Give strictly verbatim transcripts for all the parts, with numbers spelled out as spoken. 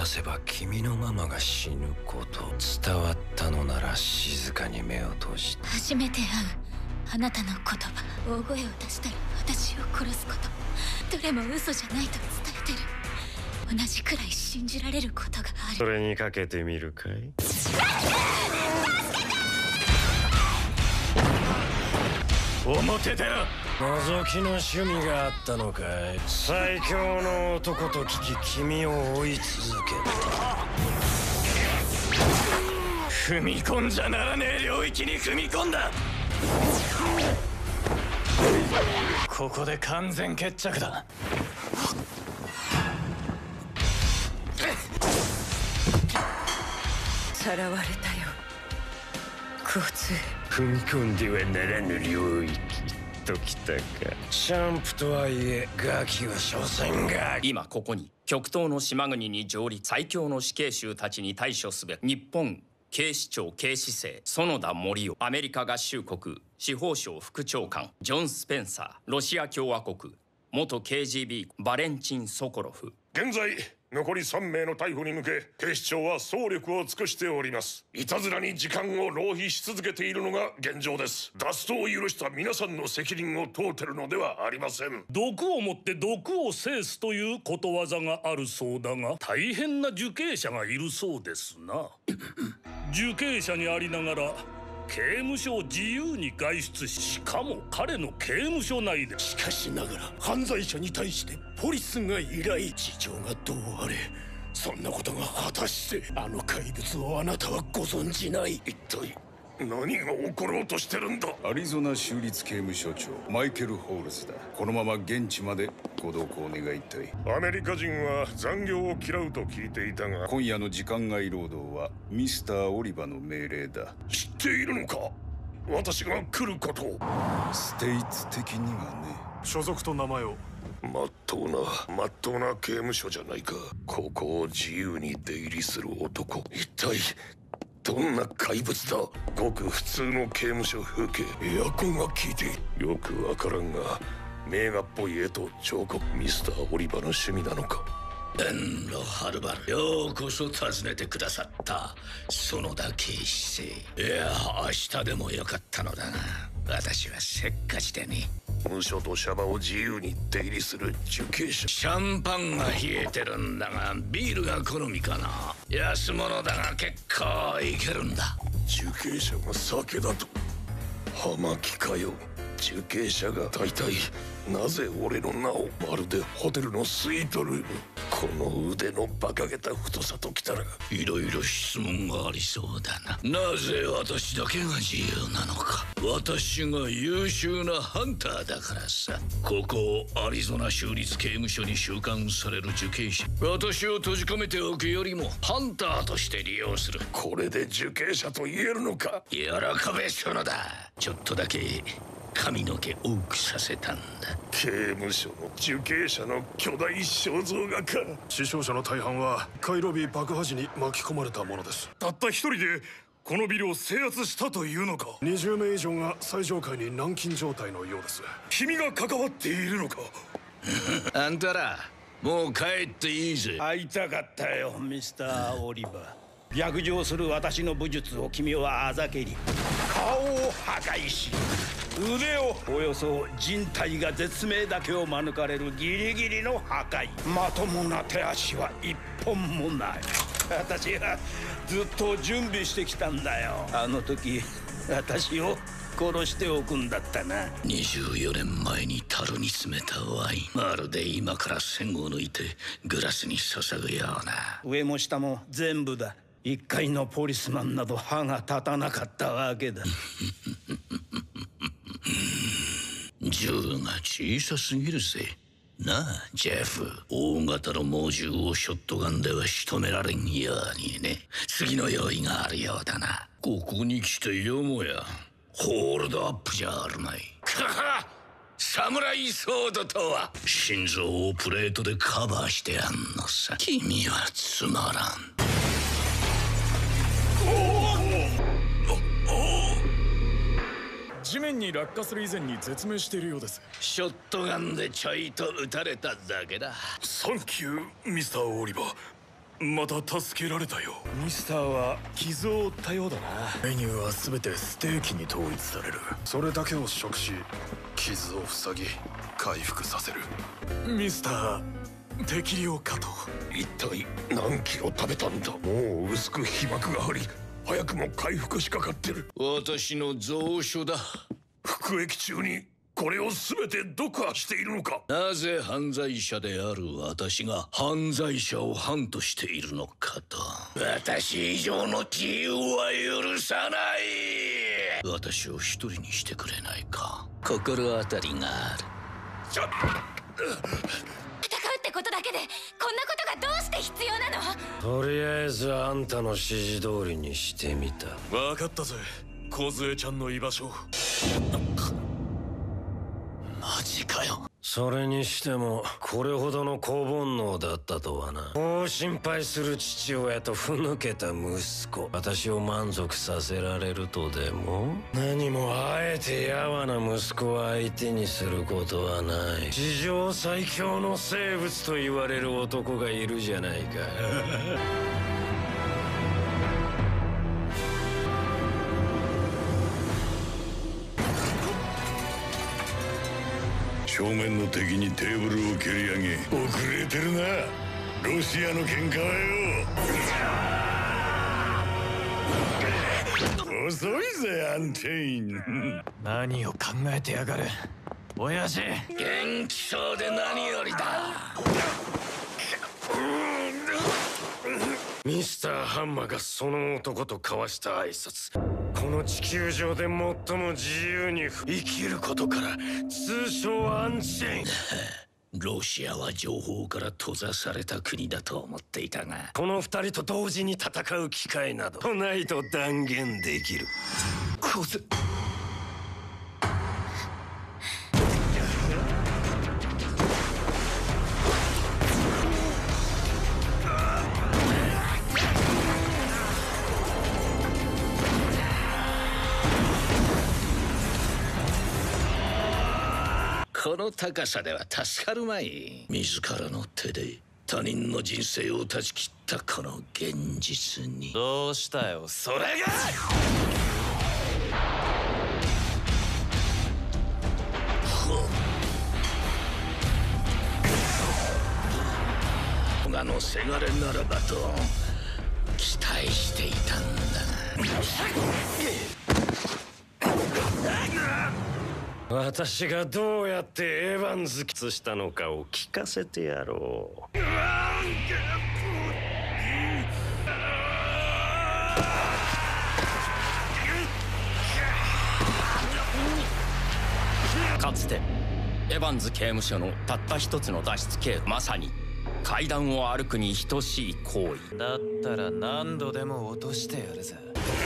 せば君のママが死ぬこと伝わったのなら静かに目を閉じて。 初めて会うあなたの言葉、大声を出したら私を殺すこと、どれも嘘じゃないと伝えてる。同じくらい信じられることがある。 それにかけてみるかい？表で覗きの趣味があったのかい？最強の男と聞き君を追い続けた。踏み込んじゃならねえ領域に踏み込んだ。ここで完全決着だ。 さらわれたよ、交通。 踏み込んではならぬ領域ときたか。シャンプとはいえガキは所詮が。 今ここに極東の島国に上陸、最強の死刑囚たちに対処すべく日本警視庁警視正園田守夫、アメリカ合衆国司法省副長官ジョン・スペンサー、ロシア共和国元 ケージービー バレンチン・ソコロフ。 現在残りさんめいの逮捕に向け警視庁は総力を尽くしております。いたずらに時間を浪費し続けているのが現状です。脱走を許した皆さんの責任を問うてるのではありません。 毒をもって毒を制すということわざがあるそうだが、大変な受刑者がいるそうですな。受刑者にありながら刑務所を自由に外出し、しかも彼の刑務所内で。 しかしながら犯罪者に対してポリスが依頼。事情がどうあれそんなことが果たしてあの怪物をあなたはご存じない。 一体何が起ころうとしてるんだ。 アリゾナ州立刑務所長マイケル・ホールズだ。このまま現地までご同行願いたい。 アメリカ人は残業を嫌うと聞いていたが、 今夜の時間外労働はミスター・オリバの命令だ。 知っているのか、私が来ることを。 ステイツ的にはね。 所属と名前を。まっとうなまっとうな刑務所じゃないか。ここを自由に出入りする男、一体どんな怪物だ。ごく普通の刑務所風景、エアコンが効いている。よくわからんが名画っぽい絵と彫刻、ミスター・オリバの趣味なのか。 遠路はるばるようこそ訪ねてくださった園田警視正。いや明日でもよかったのだが、私はせっかちでね。 無所とシャバを自由に出入りする受刑者。 シャンパンが冷えてるんだがビールが好みかな。安物だが結構いけるんだ。 受刑者が酒だと。葉巻かよ。受刑者が大体なぜ俺の名を。まるでホテルのスイートルーム。この腕の馬鹿げた太さときたらいろいろ質問がありそうだな。なぜ私だけが自由なのか。私が優秀なハンターだからさ。ここアリゾナ州立刑務所に収監される受刑者、私を閉じ込めておくよりもハンターとして利用する。 これで受刑者と言えるのか。 喜べ園田、ちょっとだけ髪の毛多くさせたんだ。 刑務所の受刑者の巨大肖像画か。 死傷者の大半は回路ビ爆破時に巻き込まれたものです。 たった一人でこのビルを制圧したというのか。 にじゅうめい以上が最上階に軟禁状態のようです。 君が関わっているのか。 あんたらもう帰っていいぜ。 会いたかったよミスター・オリバー。逆上する私の武術を君はあざけり、顔を破壊し腕をおよそ人体が絶命だけを免れるギリギリの破壊。まともな手足は一本もない。私はずっと準備してきたんだよ。あの時私を殺しておくんだったな。 にじゅうよねんまえに樽に詰めたワイン、まるで今から栓を抜いてグラスに注ぐような。 上も下も全部だ。一階のポリスマンなど歯が立たなかったわけだ。 銃が小さすぎるぜ。なあジェフ、大型の猛銃をショットガンでは仕留められんようにね。次の用意があるようだな。ここに来てよもやホールドアップじゃあるまい。かはサムライソードとは心臓をプレートでカバーしてやんのさ。君はつまらん。 地面に落下する以前に絶命しているようです。 ショットガンでちょいと撃たれただけだ。 サンキューミスター・オリバー。 また助けられたよ。 ミスターは傷を負ったようだな。 メニューは全てステーキに統一される。それだけを食し傷を塞ぎ回復させる。ミスター適量かと。 一体何キロ食べたんだ。もう薄く被膜があり早くも回復しかかってる。 私の蔵書だ。 服役中にこれを全て読破しているのか。 なぜ犯罪者である私が犯罪者を犯としているのかと。私以上の自由は許さない。私を一人にしてくれないか。心当たりがある。 ちょっ戦うってことだけでこんなことがどうして必要なの。 とりあえずあんたの指示通りにしてみた。 分かったぜ、梢ちゃんの居場所。マジかよ。 それにしてもこれほどの高煩悩だったとはな。こう心配する父親とふぬけた息子、私を満足させられるとでも。何もあえてやわな息子を相手にすることはない。史上最強の生物と言われる男がいるじゃないか。 正面の敵にテーブルを蹴り上げ遅れてるな。ロシアの喧嘩はよ遅いぜアンチェイン。 何を考えてやがる親父。 元気そうで何よりだ。 ミスターハンマーがその男と交わした挨拶、この地球上で最も自由に生きることから、通称アンチェイン。 ロシアは情報から閉ざされた国だと思っていたが、 この二人と同時に戦う機会などないと断言できる。こずこの高さでは助かるまい。自らの手で他人の人生を断ち切ったこの現実に。 どうしたよそれががのせがれならばと期待していたんだが。私がどうやってエヴァンズキスしたのかを聞かせてやろう。 かつてエヴァンズ刑務所のたった一つの脱出経路、まさに階段を歩くに等しい行為だったら何度でも落としてやるぜ。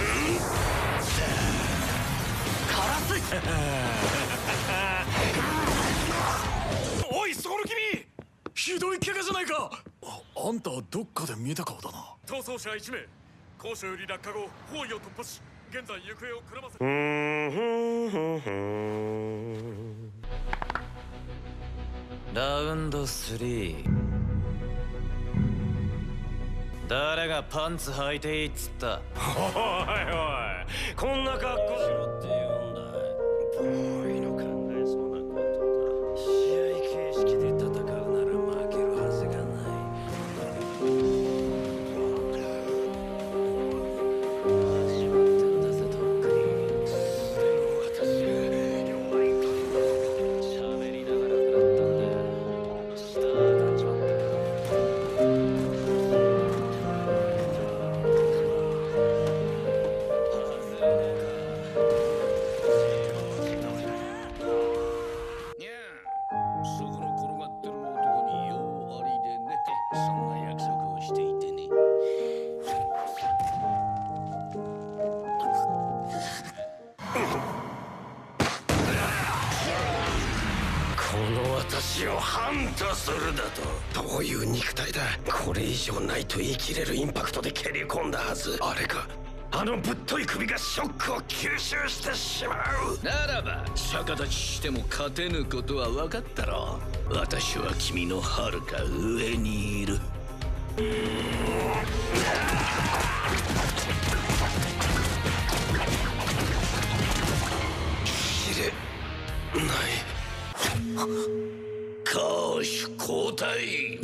おいそこの君、ひどい怪我じゃないか。 あ, あんたはどっかで見た顔だな。 逃走者いち名、高所より落下後包囲を突破し、現在行方をくらませ。 ラウンドスリー。誰がパンツ履いていいっつった。 おいおい、こんな格好しろって言うんだ。ボーイの考えそうなことだ。試合形式で戦うなら負けるはずがない。始まってんだぜとっくに。でも私が弱いから喋りながら食らったんだよ。スターがちまったから。私をハントするだと。どういう肉体だ。これ以上ないと言い切れるインパクトで蹴り込んだはず。あれか、あのぶっとい首がショックを吸収してしまう。 ならば逆立ちしても勝てぬことは分かったろう。私は君の遥か上にいる。 攻守交代。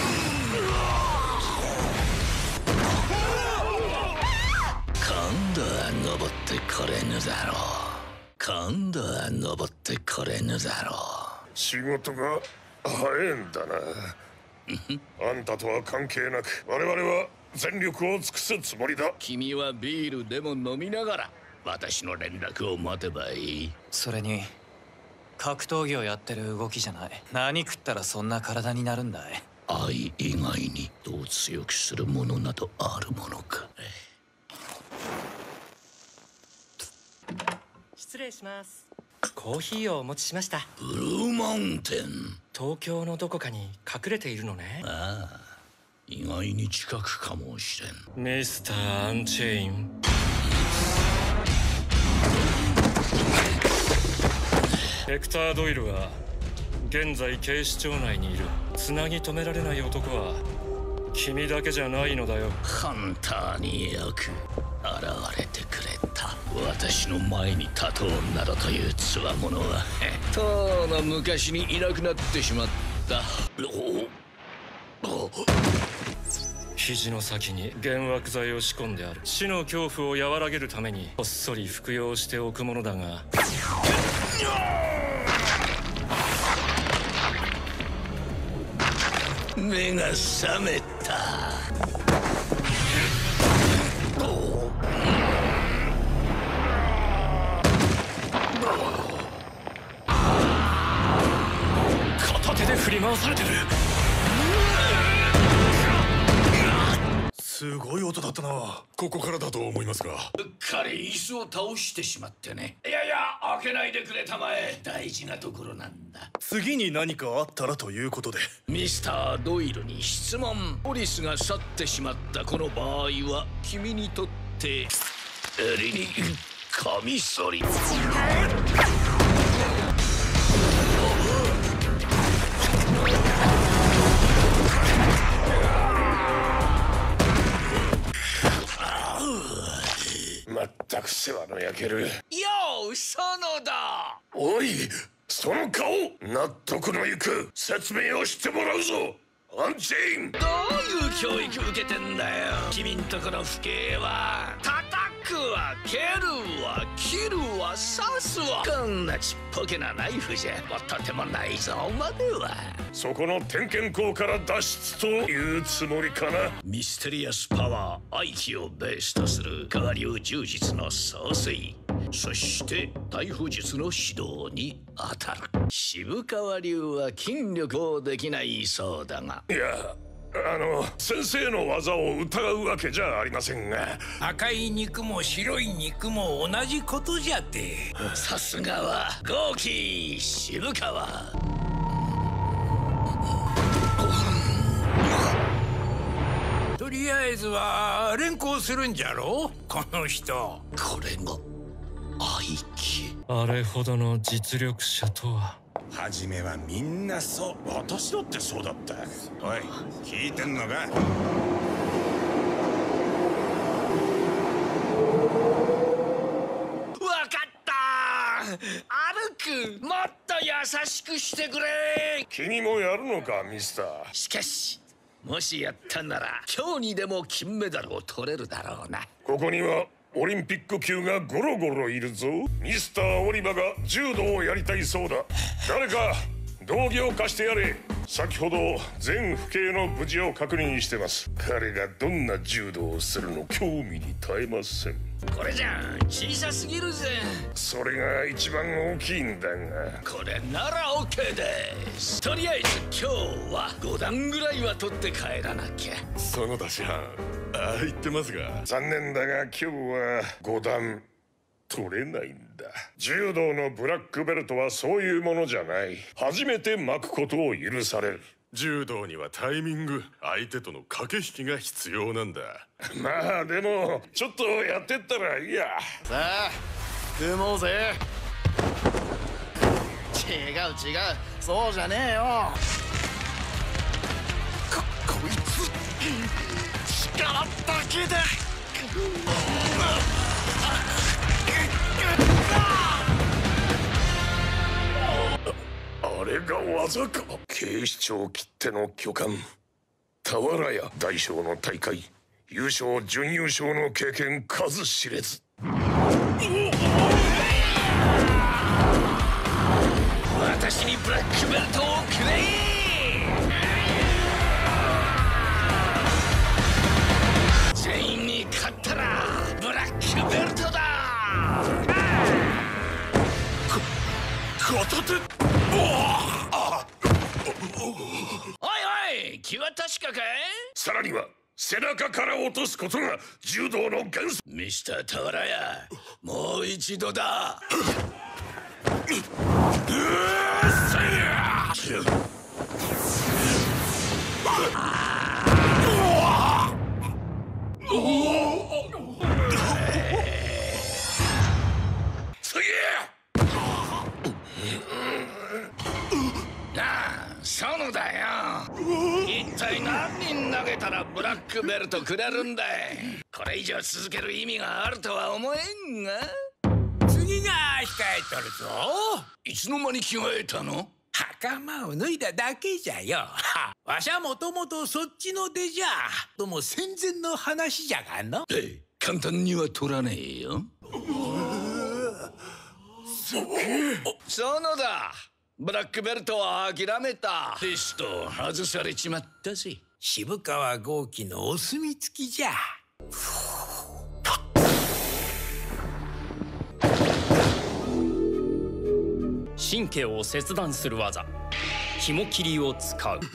今度は登ってこれぬだろう。今度は登ってこれぬだろう。 仕事が早いんだな。あんたとは関係なく我々は全力を尽くすつもりだ。 君はビールでも飲みながら私の連絡を待てばいい。 それに格闘技をやってる動きじゃない。何食ったらそんな体になるんだい。 愛以外にどう強くするものなどあるものか。 失礼します。コーヒーをお持ちしました。 ブルーマウンテン。 東京のどこかに隠れているのね。 ああ、意外に近くかもしれん。 ミスター・アンチェイン。ヘクター・ドイルは現在警視庁内にいる。つなぎ止められない男は君だけじゃないのだよ。 ハンターによく現れてくれた。私の前に立とうなどというつわものはとうの昔にいなくなってしまった。 肘の先に幻惑剤を仕込んである。死の恐怖を和らげるためにこっそり服用しておくものだが、 目が覚めた。 片手で振り回されてる。 すごい音だったな。ここからだと思いますが。 うっかり椅子を倒してしまってね。いやいや、開けないでくれたまえ。大事なところなんだ。 次に何かあったらということで。 ミスター・ドイルに質問。ポリスが去ってしまったこの場合は君にとって襟にカミソリ。 まったく世話の焼ける。よう、園田。 おい、その顔、納得のいく説明をしてもらうぞ。アンチェイン。 どういう教育受けてんだよ。君んとこの父兄は叩くわ、蹴るわ、切るわ、刺すわ。こんなちっぽけなナイフじゃもうとても内臓までは。 そこの点検口から脱出というつもりかな。 ミステリアスパワー、愛機をベースとする川流柔術の創世、そして逮捕術の指導に当たる。渋川流は筋力をできないそうだが。 いや、あの先生の技を疑うわけじゃありませんが。 赤い肉も白い肉も同じことじゃって。 さすがは豪輝渋川。 とりあえずは連行するんじゃろう、この人。 これが愛機。 あれほどの実力者とは。 初めはみんなそう。私だってそうだった。おい、聞いてんのか。わかった歩く。もっと優しくしてくれ。 君もやるのか、ミスター。 しかしもしやったなら今日にでも金メダルを取れるだろうな。 ここにはオリンピック級がゴロゴロいるぞ。ミスター・オリバが柔道をやりたいそうだ。誰か道着を貸してやれ。先ほど全府警の無事を確認してます。彼がどんな柔道をするの興味に耐えません。 これじゃ小さすぎるぜ。 それが一番大きいんだが。 これなら OK です。とりあえず今日はご段ぐらいは取って帰らなきゃ。 園田師範、ああ言ってますが。 残念だが今日はご段取れないんだ。柔道のブラックベルトはそういうものじゃない。初めて巻くことを許される。 柔道にはタイミング、相手との駆け引きが必要なんだ。 まあでもちょっとやってったらいいや。 さあ組もうぜ。違う違う、そうじゃねえよ。ここいつ力だけで。 あれれが技か。警視庁きっての巨漢俵屋、大小の大会優勝準優勝の経験数知れず。 私にブラックベルトをくれ。全員に勝ったらブラックベルトだ。 片手。 おいおい、気は確かかい？ さらには背中から落とすことが柔道の原則。 ミスター俵屋、もう一度だ。なあ、園だよ。一体何人投げたらブラックベルトくれるんだい。これ以上続ける意味があるとは思えんが。 次が控えとるぞ。 いつの間に着替えたの？ 袴を脱いだだけじゃよ。わしはもともとそっちの出じゃ。とも戦前の話じゃがの。 ええ、簡単には取らねえよ。園だ。ブラックベルトは諦めた。テスト外されちまったぜ。 渋川豪輝のお墨付きじゃ。 神経を切断する技、紐切りを使う。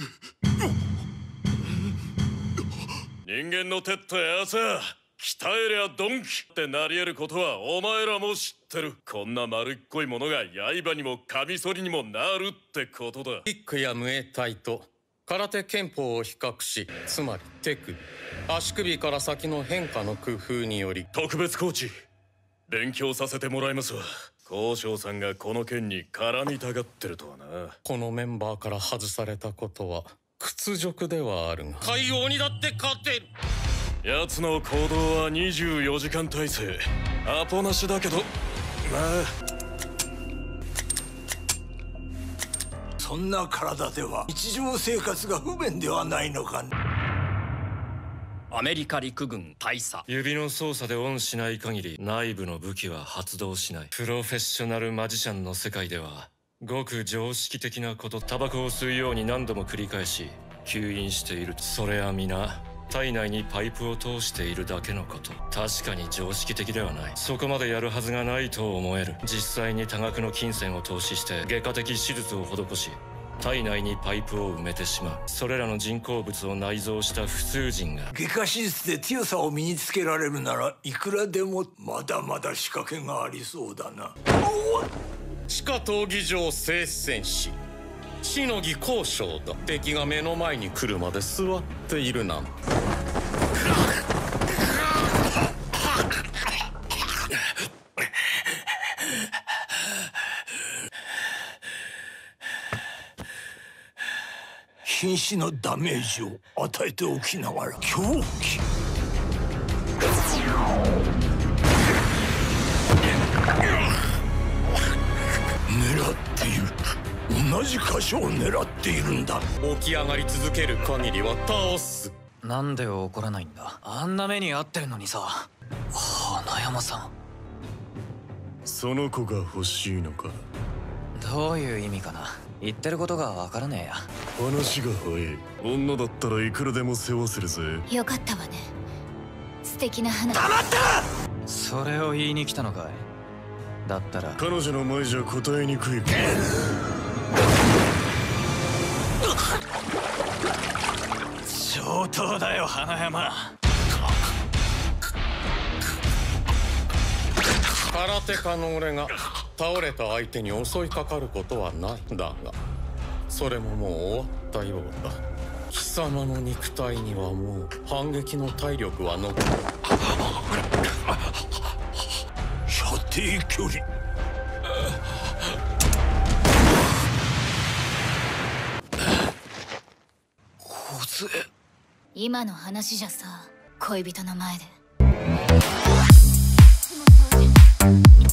人間の手ってやつは鍛えりゃドンキってなり得ることはお前らも知ってる。こんな丸っこいものが刃にもカミソリにもなるってことだ。 キックやムエタイと空手拳法を比較し、つまり手首、足首から先の変化の工夫により。 特別コーチ、勉強させてもらいますわ。高尚さんがこの件に絡みたがってるとはな。 このメンバーから外されたことは屈辱ではあるが、海王にだって勝てる。 奴の行動はにじゅうよじかん体制、アポなしだけど、まあそんな体では日常生活が不便ではないのか。 アメリカ陸軍大佐。 指の操作でオンしない限り内部の武器は発動しない。プロフェッショナルマジシャンの世界ではごく常識的なこと。タバコを吸うように何度も繰り返し吸引している。それは皆体内にパイプを通しているだけのこと。確かに常識的ではない。そこまでやるはずがないと思える。実際に多額の金銭を投資して外科的手術を施し、体内にパイプを埋めてしまう。それらの人工物を内蔵した普通人が外科手術で強さを身につけられるならいくらでも。まだまだ仕掛けがありそうだな。 地下闘技場聖戦士しのぎ交渉だ。敵が目の前に来るまで座っているなんて。 瀕死のダメージを与えておきながら狂気。狙っている。同じ箇所を狙っているんだ。 起き上がり続ける限りは倒す。 なんで怒らないんだ。あんな目に遭ってるのにさ。花山さん、 その子が欲しいのか。 どういう意味かな。言ってることがわからねえや。 話が早い。女だったらいくらでも世話するぜ。 よかったわね。素敵な話。 黙って！ それを言いに来たのかい。だったら彼女の前じゃ答えにくい。 上等だよ花山。 空手家の俺が倒れた相手に襲いかかることはないんだが、それももう終わったようだ。貴様の肉体にはもう反撃の体力は残る。 射程距離。 小杖。 今の話じゃさ、恋人の前で。